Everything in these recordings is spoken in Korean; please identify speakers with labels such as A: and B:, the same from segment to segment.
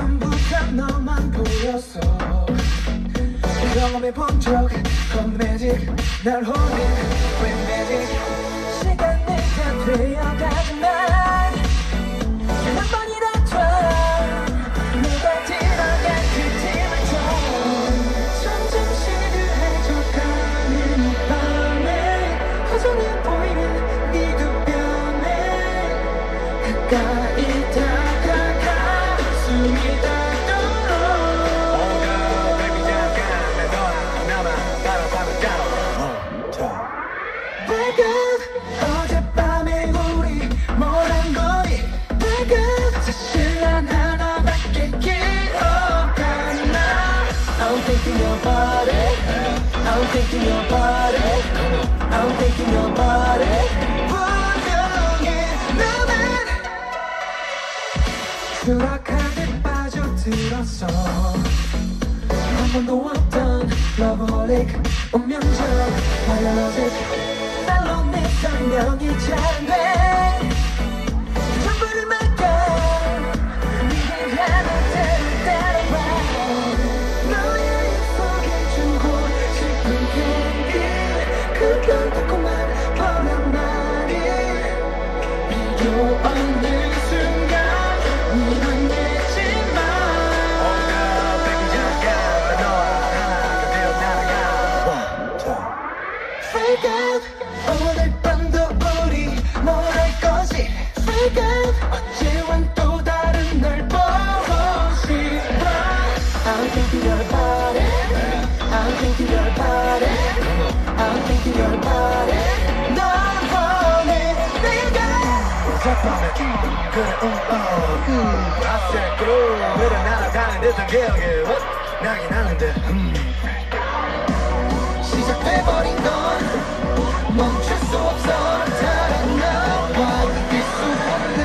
A: 전부 다 너만 보였어. 경험해본 적 없는 매직 날 홀린 왜 매직 시간 내가 되어가지만 한 번이라도 내가 들어간 그 팀을 줘. 점점 시들해져가는 이 밤에 허전해 보이는 네 두 뺨에 가까이 다가가 숨이 닿도록 Wake up 어젯밤에 우리 뭘 한 거니 Wake up 사실 난 하나밖에 기억 안 나 I'm thinking your body I'm thinking your body I'm thinking your body 분명히 나만 추락하게 빠져들었어 한 번도 없던 러브홀릭 운명적 바이올로직 날로 내 생명이 잘돼 전부를 맡겨 네가 하는 대로 따라와 너의 입속에 주고 싶은 향기 그런 달콤한 뻔한 말이 필요 없는 순간 네만 내지마 Wake up 오늘 밤도 우리 뭘 할 거지 Wake up 어제와는 또 다른 널 보고 싶어 I'm thinking your body I'm thinking your body I'm thinking your body 널 원해 내가 어젯밤에 그래 I said go 그래 날아가는 듯한 기억에 나긴 하는데 시작해버린 건 멈출 수 없어 다른 나와 이길 수 없는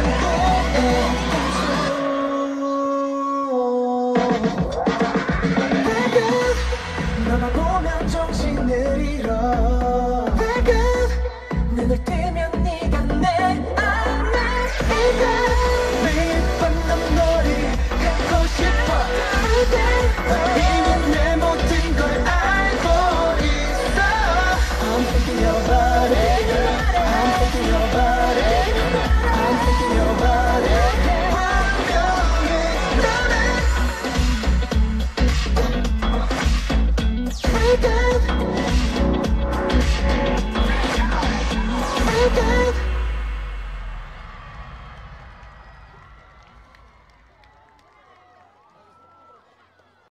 A: 꿈에 Wake up 너만 보면 정신을 잃어 Wake up 눈을 뜨면 네가 내 안에 Wake up 매일 밤 난 너를 갖고 싶어 Wake up 이미 내 모든 걸 알고 있어 I'm thinking your body I'm thinking your body I'm thinking your body 분명히 너는 Wake up Wake up